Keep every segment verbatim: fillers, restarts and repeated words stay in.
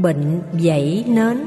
Bệnh dậy nến.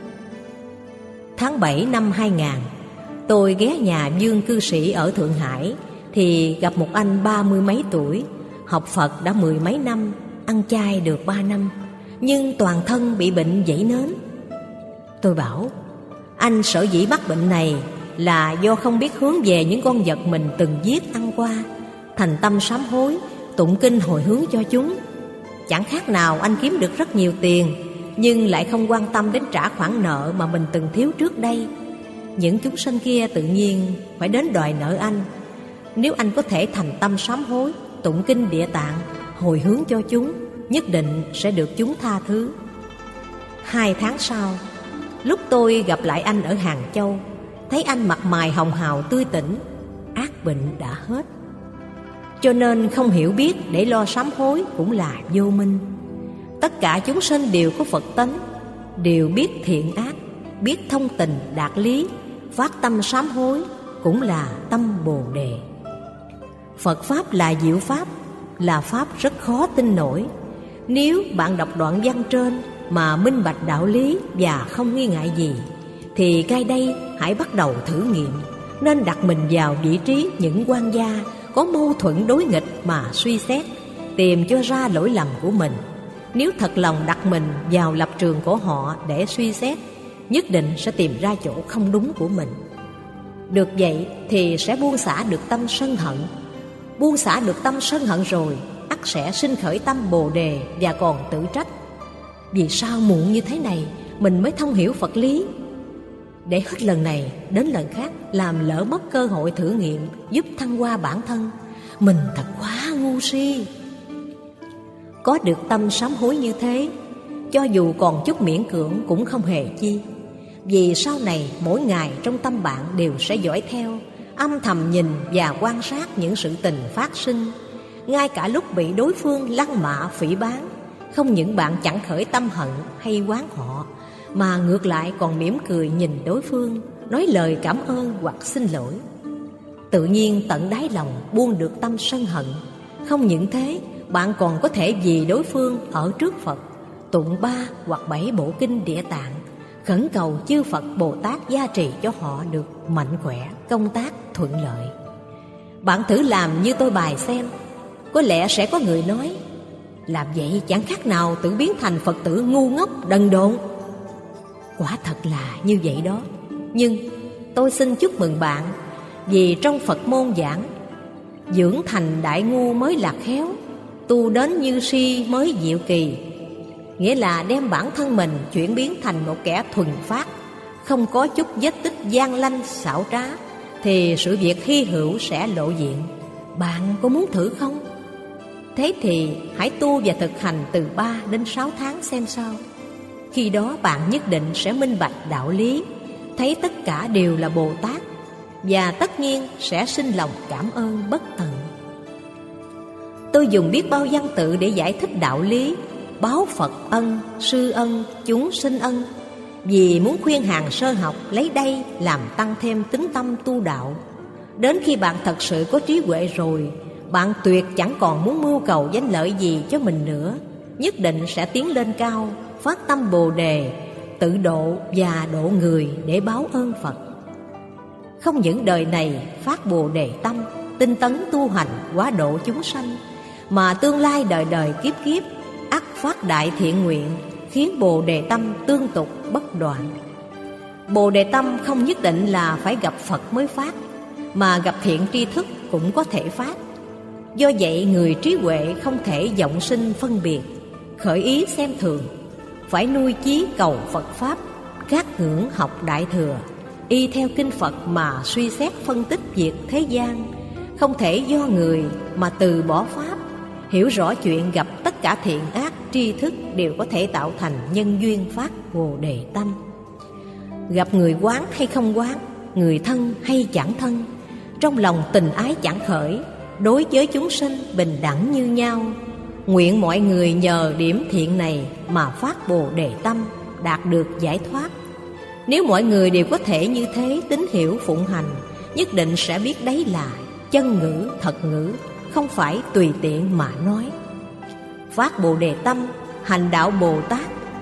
Tháng bảy năm hai nghìn, tôi ghé nhà Dương cư sĩ ở Thượng Hải thì gặp một anh ba mươi mấy tuổi, học Phật đã mười mấy năm, ăn chay được ba năm, nhưng toàn thân bị bệnh dậy nến. Tôi bảo, anh sở dĩ mắc bệnh này là do không biết hướng về những con vật mình từng giết ăn qua, thành tâm sám hối, tụng kinh hồi hướng cho chúng. Chẳng khác nào anh kiếm được rất nhiều tiền, nhưng lại không quan tâm đến trả khoản nợ mà mình từng thiếu trước đây. Những chúng sinh kia tự nhiên phải đến đòi nợ anh. Nếu anh có thể thành tâm sám hối, tụng kinh Địa Tạng, hồi hướng cho chúng, nhất định sẽ được chúng tha thứ. Hai tháng sau, lúc tôi gặp lại anh ở Hàng Châu, thấy anh mặt mày hồng hào tươi tỉnh, ác bệnh đã hết. Cho nên không hiểu biết để lo sám hối cũng là vô minh. Tất cả chúng sinh đều có Phật tánh, đều biết thiện ác, biết thông tình đạt lý, phát tâm sám hối cũng là tâm Bồ Đề. Phật Pháp là diệu Pháp, là Pháp rất khó tin nổi. Nếu bạn đọc đoạn văn trên mà minh bạch đạo lý và không nghi ngại gì, thì ngay đây hãy bắt đầu thử nghiệm, nên đặt mình vào vị trí những quan gia có mâu thuẫn đối nghịch mà suy xét, tìm cho ra lỗi lầm của mình. Nếu thật lòng đặt mình vào lập trường của họ để suy xét, nhất định sẽ tìm ra chỗ không đúng của mình. Được vậy thì sẽ buông xả được tâm sân hận. Buông xả được tâm sân hận rồi, ắt sẽ sinh khởi tâm Bồ Đề và còn tự trách. Vì sao muộn như thế này mình mới thông hiểu Phật lý? Để hết lần này đến lần khác làm lỡ mất cơ hội thử nghiệm giúp thăng hoa bản thân, mình thật quá ngu si. Có được tâm sám hối như thế, cho dù còn chút miễn cưỡng cũng không hề chi. Vì sau này mỗi ngày trong tâm bạn đều sẽ dõi theo, âm thầm nhìn và quan sát những sự tình phát sinh. Ngay cả lúc bị đối phương lăng mạ phỉ báng, không những bạn chẳng khởi tâm hận hay oán họ, mà ngược lại còn mỉm cười nhìn đối phương, nói lời cảm ơn hoặc xin lỗi. Tự nhiên tận đáy lòng buông được tâm sân hận. Không những thế, bạn còn có thể vì đối phương ở trước Phật, tụng ba hoặc bảy bộ kinh Địa Tạng, khẩn cầu chư Phật Bồ Tát gia trì cho họ được mạnh khỏe, công tác thuận lợi. Bạn thử làm như tôi bài xem. Có lẽ sẽ có người nói, làm vậy chẳng khác nào tự biến thành Phật tử ngu ngốc đần độn. Quả thật là như vậy đó. Nhưng tôi xin chúc mừng bạn, vì trong Phật môn giảng, dưỡng thành đại ngu mới là khéo, tu đến như si mới diệu kỳ. Nghĩa là đem bản thân mình chuyển biến thành một kẻ thuần phát, không có chút vết tích gian lanh xảo trá, thì sự việc hy hữu sẽ lộ diện. Bạn có muốn thử không? Thế thì hãy tu và thực hành từ ba đến sáu tháng xem sao. Khi đó bạn nhất định sẽ minh bạch đạo lý, thấy tất cả đều là Bồ Tát, và tất nhiên sẽ sinh lòng cảm ơn bất tận. Tôi dùng biết bao văn tự để giải thích đạo lý, báo Phật ân, sư ân, chúng sinh ân, vì muốn khuyên hàng sơ học lấy đây làm tăng thêm tính tâm tu đạo. Đến khi bạn thật sự có trí huệ rồi, bạn tuyệt chẳng còn muốn mưu cầu danh lợi gì cho mình nữa, nhất định sẽ tiến lên cao, phát tâm Bồ Đề, tự độ và độ người để báo ơn Phật. Không những đời này phát Bồ Đề tâm, tinh tấn tu hành hóa độ chúng sanh, mà tương lai đời đời kiếp kiếp ắt phát đại thiện nguyện, khiến Bồ Đề tâm tương tục bất đoạn. Bồ Đề tâm không nhất định là phải gặp Phật mới phát, mà gặp thiện tri thức cũng có thể phát. Do vậy người trí huệ không thể vọng sinh phân biệt, khởi ý xem thường, phải nuôi chí cầu Phật Pháp, gác ngưỡng học Đại Thừa, y theo kinh Phật mà suy xét phân tích việc thế gian. Không thể do người mà từ bỏ Pháp, hiểu rõ chuyện gặp tất cả thiện ác tri thức đều có thể tạo thành nhân duyên phát Bồ Đề tâm. Gặp người quán hay không quán, người thân hay chẳng thân, trong lòng tình ái chẳng khởi, đối với chúng sinh bình đẳng như nhau. Nguyện mọi người nhờ điểm thiện này mà phát Bồ Đề tâm, đạt được giải thoát. Nếu mọi người đều có thể như thế tín hiểu phụng hành, nhất định sẽ biết đấy là chân ngữ, thật ngữ, không phải tùy tiện mà nói. Phát Bồ Đề tâm, hành đạo Bồ Tát,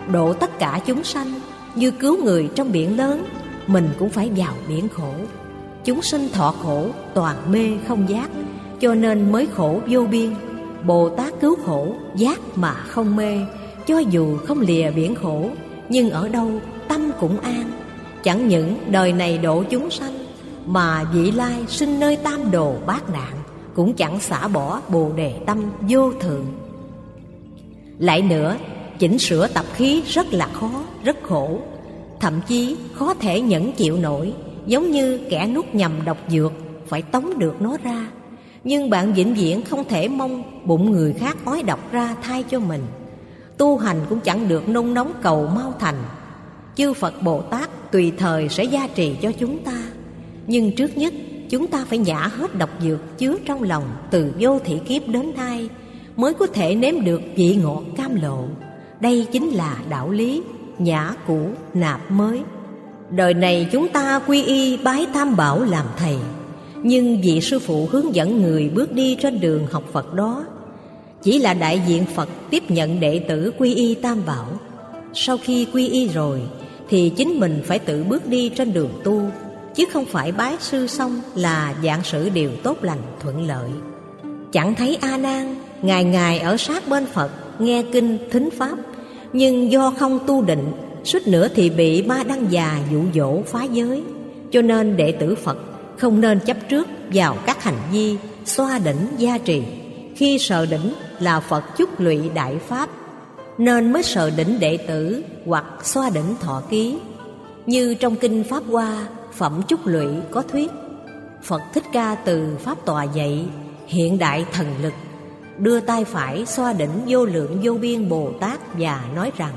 độ tất cả chúng sanh, như cứu người trong biển lớn, mình cũng phải vào biển khổ. Chúng sinh thọ khổ, toàn mê không giác, cho nên mới khổ vô biên. Bồ Tát cứu khổ, giác mà không mê, cho dù không lìa biển khổ, nhưng ở đâu tâm cũng an. Chẳng những đời này độ chúng sanh, mà vị lai sinh nơi tam đồ bát nạn, cũng chẳng xả bỏ bồ đề tâm vô thượng. Lại nữa, chỉnh sửa tập khí rất là khó, rất khổ, thậm chí khó thể nhẫn chịu nổi, giống như kẻ nuốt nhầm độc dược, phải tống được nó ra. Nhưng bạn vĩnh viễn không thể mong bụng người khác ói độc ra thay cho mình. Tu hành cũng chẳng được nung nóng cầu mau thành. Chư Phật Bồ Tát tùy thời sẽ gia trì cho chúng ta, nhưng trước nhất chúng ta phải nhả hết độc dược chứa trong lòng từ vô thị kiếp đến nay, mới có thể nếm được vị ngọt cam lộ. Đây chính là đạo lý nhả cũ nạp mới. Đời này chúng ta quy y bái Tam Bảo làm thầy, nhưng vị sư phụ hướng dẫn người bước đi trên đường học Phật đó chỉ là đại diện Phật tiếp nhận đệ tử quy y Tam Bảo. Sau khi quy y rồi thì chính mình phải tự bước đi trên đường tu, chứ không phải bái sư xong là vạn sự đều tốt lành thuận lợi. Chẳng thấy A Nan ngày ngày ở sát bên Phật nghe kinh thính pháp, nhưng do không tu định, suýt nữa thì bị ma đăng già dụ dỗ phá giới. Cho nên đệ tử Phật không nên chấp trước vào các hành vi xoa đỉnh gia trì. Khi sờ đỉnh là Phật chúc lụy đại pháp, nên mới sờ đỉnh đệ tử hoặc xoa đỉnh thọ ký. Như trong kinh Pháp Hoa Phẩm Chúc Lụy có thuyết, Phật Thích Ca từ pháp tọa dậy, hiện đại thần lực, đưa tay phải xoa đỉnh vô lượng vô biên Bồ Tát và nói rằng: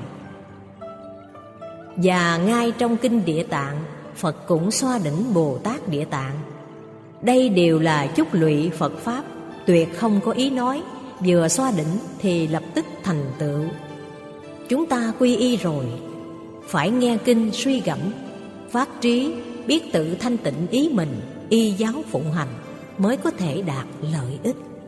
và ngay trong kinh Địa Tạng, Phật cũng xoa đỉnh Bồ Tát Địa Tạng. Đây đều là chúc lụy Phật Pháp, tuyệt không có ý nói, vừa xoa đỉnh thì lập tức thành tựu. Chúng ta quy y rồi, phải nghe kinh suy gẫm, phát trí, biết tự thanh tịnh ý mình, y giáo phụng hành, mới có thể đạt lợi ích.